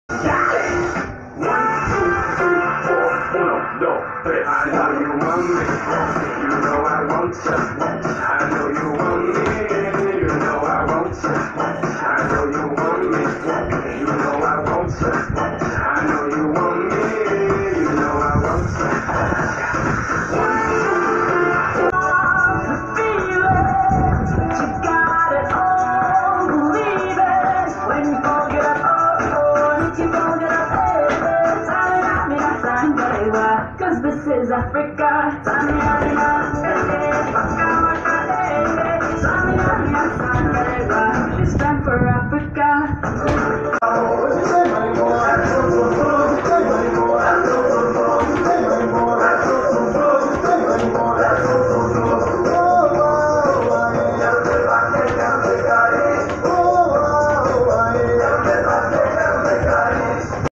I know you want me, you know I want you. I know you want me, you know I want you. I know you want me, you know I want you. I know you want me, you know I want Cause this is Africa. Samia, Samia, Samia, Samia, Samia, Samia,